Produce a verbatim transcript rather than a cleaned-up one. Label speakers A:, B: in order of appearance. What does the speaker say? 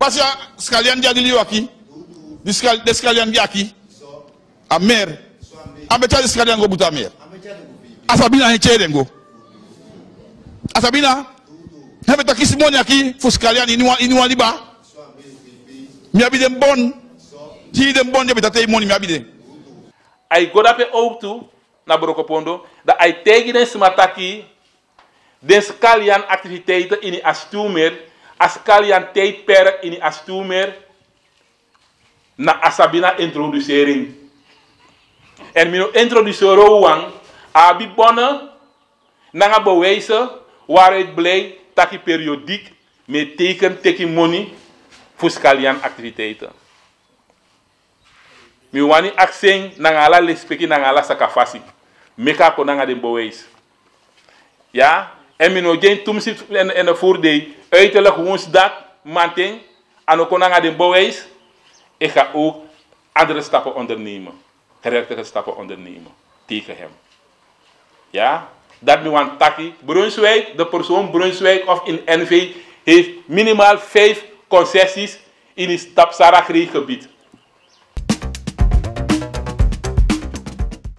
A: Basia Scalian Diadiliwaki, de Scalian Yaki, a mer, a becha de Scalian go buta mer. Asabina en Cherengo. Asabina, heb het kisimoni aki, voor Scalian in Liba. Miabi den bon, si den bon, je bent dat money miabi.
B: Ai godape ook toe, na Brokopondo, dat ai tegen den smataki, den Scalian activiteiten in die astumer, as Scalian tijdperk in die astumer, na Asabina introducering. En mino introduceren wang, abi bonne, na bewijzen, waaruit blij dat je periodiek met teken teki money voor Scalian activiteiten. Mi wani accent nangala lespeki nangala sakafasi. Meka ko nanga den bewijs. Ja, en mi no geen tumsit en en de voordeel uiterlijk woensdag manting aan ook nanga den bewijs. Ik ga ook andere stappen ondernemen. Gerechtige stappen ondernemen tegen hem. Ja, dat mi wan taki. Brunswijk, de persoon Brunswijk of in N V heeft minimaal vijf concessies in het stapsaragri gebied.